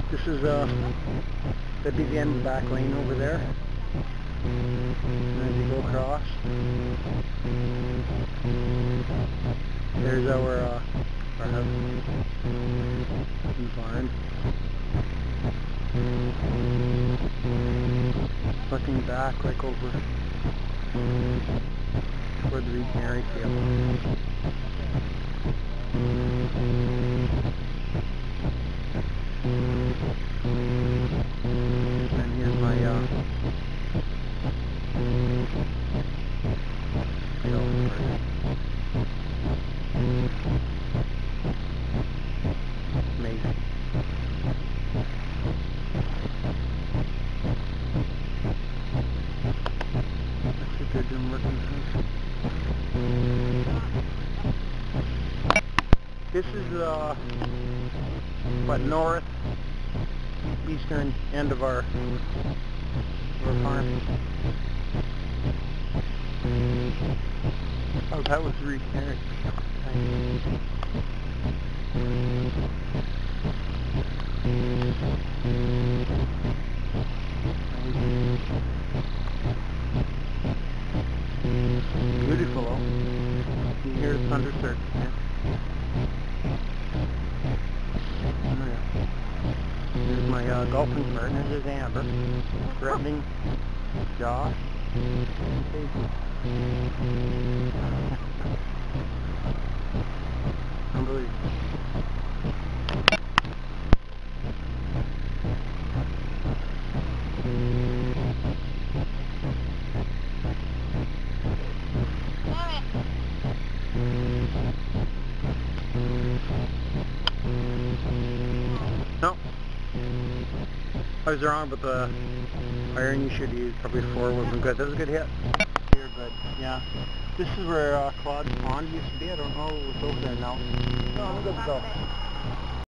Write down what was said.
This is that'd be the end of the back lane over there. And as you go across, there's our house and barn. Looking back like over toward the Reed Mary field. And here's my amazing. Looks like they're doing work in the house. This is what, north eastern end of our farm. Oh, that was Reed Mary. Beautiful, oh. You can hear the thunder surf. Yeah. Here's my golfing partner. There's Amber. Threatening Josh. Unbelievable. No. I was wrong, but the iron you should use, probably 4 wasn't good. That was a good hit. You're good, yeah. This is where Claude's Pond used to be. I don't know what's over there now. No, I'm good to go.